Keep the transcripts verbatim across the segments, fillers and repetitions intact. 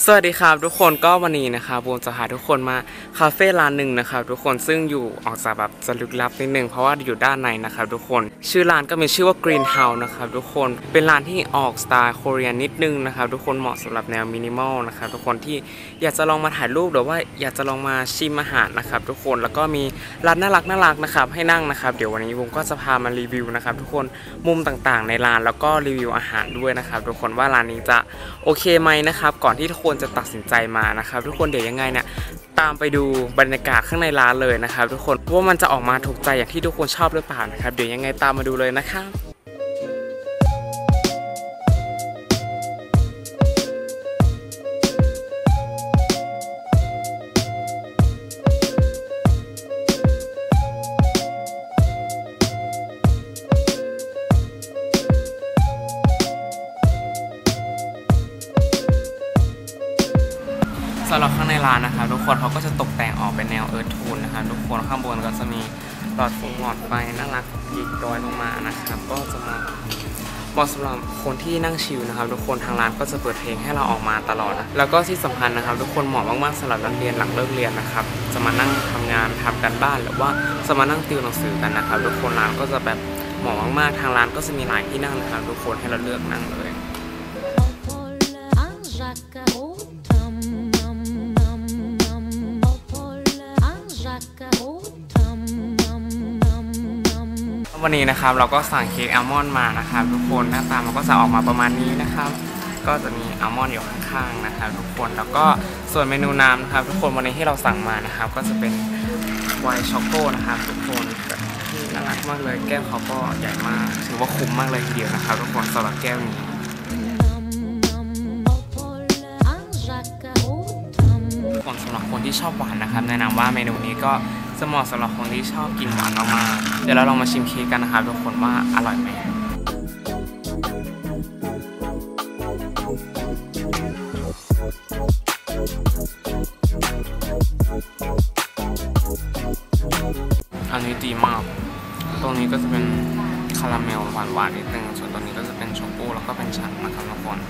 สวัสดีครับทุกคนก็วันนี้นะครับบูมจะพาทุกคนมาคาเฟ่ร้านหนึ่งนะครับทุกคนซึ่งอยู่ออกจากแบบจะลึกลับนิดนึงเพราะว่าอยู่ด้านในนะครับทุกคนชื่อร้านก็มีชื่อว่า Green House นะครับทุกคนเป็นร้านที่ออกสไตล์โคเรียนนิดนึงนะครับทุกคนเหมาะสำหรับแนวมินิมอลนะครับทุกคนที่อยากจะลองมาถ่ายรูปหรือว่าอยากจะลองมาชิมอาหารนะครับทุกคนแล้วก็มีร้านน่ารักน่ารักนะครับให้นั่งนะครับเดี๋ยววันนี้บูมก็จะพามารีวิวนะครับทุกคนมุมต่างๆในร้านแล้วก็รีวิวอาหารด้วยนะครับทุกคนว่าร้านนี้จะโอเคไหมนะครับก่อนที่ทุกคนจะตัดสินใจมานะครับทุกคนเดี๋ยวยังไงเนี่ยตามไปดูบรรยากาศข้างในร้านเลยนะครับทุกคนว่ามันจะออกมาถูกใจอย่างที่ทุกคนชอบหรือเปล่านะครับเดี๋ยวยังไงตามมาดูเลยนะครับสำหรับข้างในร้านนะครับทุกคนเขาก็จะตกแต่งออกเป็นแนวเอิร์ธโทนนะครับทุกคนข้างบนก็จะมีหลอดฟงหลอดไฟน่ารักยิกดอยลงมานะครับก็จะมาเหมาะสำหรับคนที่นั่งชิลนะครับทุกคนทางร้านก็จะเปิดเพลงให้เราออกมาตลอดนะแล้วก็ที่สำคัญนะครับทุกคนเหมาะมากๆสำหรับนักเรียนหลังเลิกเรียนนะครับจะมานั่งทำงานทำการบ้านหรือว่าจะมานั่งติวหนังสือกันนะครับทุกคนร้านก็จะแบบเหมาะมากๆทางร้านก็จะมีหลายที่นั่งนะครับทุกคนให้เราเลือกนั่งเลยวันนี้นะครับเราก็สั่งเค้กอัลมอนด์มานะครับทุกคนหน้าตามันก็จะออกมาประมาณนี้นะครับก็จะมีอัลมอนด์อยู่ข้างๆนะครับทุกคนแล้วก็ส่วนเมนูน้ำนะครับทุกคนวันนี้ที่เราสั่งมานะครับก็จะเป็นไวน์ช็อกโกนะครับทุกคนที่น่ารักมากเลยแก้วเขาก็ใหญ่มากถือว่าคุ้มมากเลยทีเดียวนะครับทุกคนสำหรับแก้วนี้คนสำหรับคนที่ชอบหวานนะครับแนะนำว่าเมนูนี้ก็จะเหมาะสำหรับคนที่ชอบกินหวานมากๆเดี๋ยวเราลองมาชิมเค้กกันนะครับทุกคนว่าอร่อยไหมอันนี้ดีมากตรงนี้ก็จะเป็นคาราเมลหวานๆนิดนึงส่วนตรงนี้ก็จะเป็นช็อกโกแล้วก็เป็นชั้นนะครับทุกคน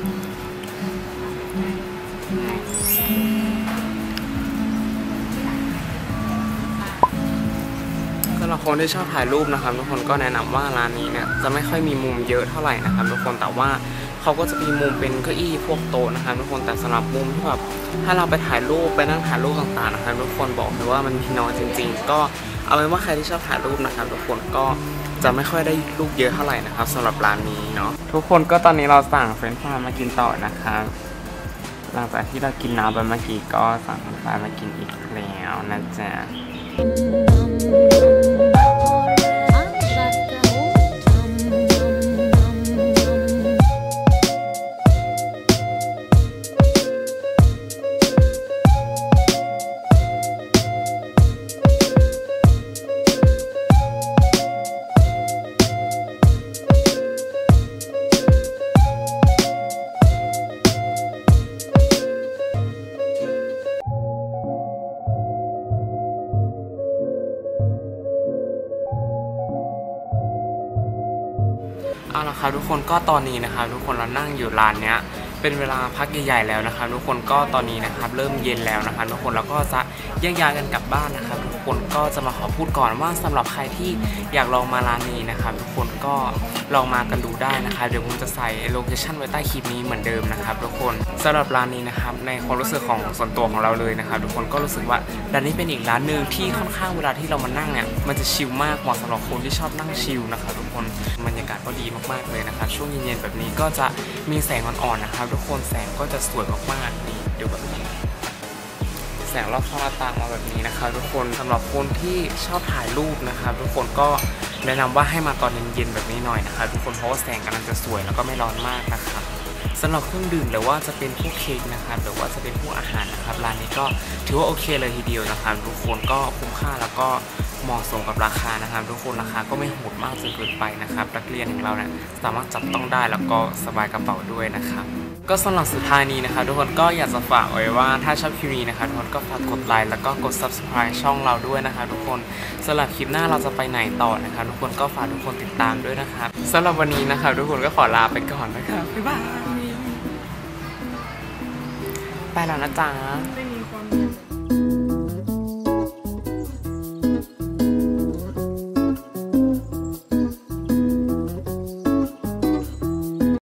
สำหรับคนที่ชอบถ่ายรูปนะครับทุกคนก็แนะนำว่าร้านนี้เนี่ยจะไม่ค่อยมีมุมเยอะเท่าไหร่นะครับทุกคนแต่ว่าเขาก็จะมีมุมเป็นเก้าอี้พวกโต๊ะนะครับทุกคนแต่สำหรับมุมที่แบบถ้าเราไปถ่ายรูปไปนั่งถ่ายรูปต่างๆนะครับทุกคนบอกเลยว่ามันมีน้อยจริงๆก็เอาเป็นว่าใครที่ชอบถ่ายรูปนะครับทุกคนก็จะไม่ค่อยได้รูปเยอะเท่าไหร่นะครับสำหรับร้านนี้เนาะทุกคนก็ตอนนี้เราสั่งเฟรนช์ฟรายมากินต่อนะครับหลังจากที่เรากินน้ำไปเมื่อกี้ก็สั่งเฟรนช์ฟรายมากินอีกแล้วนะจ๊ะเอาละครับทุกคนก็ตอนนี้นะครับทุกคนเรานั่งอยู่ร้านเนี้ยเป็นเวลาพักใหญ่ๆแล้วนะครับทุกคนก็ตอนนี้นะครับเริ่มเย็นแล้วนะครับทุกคนแล้วก็จะแยกย้ายกันกลับบ้านนะครับทุกคนก็จะมาขอพูดก่อนว่าสำหรับใครที่อยากลองมาร้านนี้นะครับทุกคนก็ลองมากันดูได้นะครับเดี๋ยวผมจะใส่โลเคชั่นไว้ใต้คลิปนี้เหมือนเดิมนะครับทุกคนสำหรับร้านนี้นะครับในความรู้สึกของส่วนตัวของเราเลยนะครับทุกคนก็รู้สึกว่าร้านนี้เป็นอีกร้านหนึ่งที่ค่อนข้างเวลาที่เรามานั่งเนี่ยมันจะชิลมากเหมาะสำหรับคนที่ชอบนั่งชิลนะครับทุกคนบรรยากาศก็ดีมากๆเลยนะครับช่วงเย็นๆแบบนี้ก็จะมีแสงอ่อนๆนะครับทุกคนแสงก็จะสวยมากๆนี่ดูแบบนี้แสงรอบช่องหน้าต่างมาแบบนี้นะครับทุกคนสำหรับคนที่ชอบถ่ายรูปนะครับทุกคนก็แนะนำว่าให้มาตอนเย็นๆแบบนี้หน่อยนะครับทุกคนเพราะว่าแสงกำลังจะสวยแล้วก็ไม่ร้อนมากนะครับสำหรับเครื่องดื่มหรือว่าจะเป็นพวกเค้กนะครับหรือว่าจะเป็นพวกอาหารนะครับร้านนี้ก็ถือว่าโอเคเลยทีเดียวนะครับทุกคนก็คุ้มค่าแล้วก็เหมาะสมกับราคานะครับทุกคนราคาก็ไม่โหดมากจนเกินไปนะครับนักเรียนของเราเนี่ยสามารถจับต้องได้แล้วก็สบายกระเป๋าด้วยนะครับก็สำหรับสุดท้ายนี้นะครับทุกคนก็อยากจะฝากไว้ว่าถ้าชอบคลิปนี้นะครับทุกคนก็ฝากกดไลค์แล้วก็กด ซับสไครบ์ ช่องเราด้วยนะครับทุกคนสำหรับคลิปหน้าเราจะไปไหนต่อนะครับทุกคนก็ฝากทุกคนติดตามด้วยนะครับสำหรับวันนี้นะครับทุกคนก็ขอลาไปก่อนนะครับบ๊ายบายไปแล้วนะจ๊ะไม่มี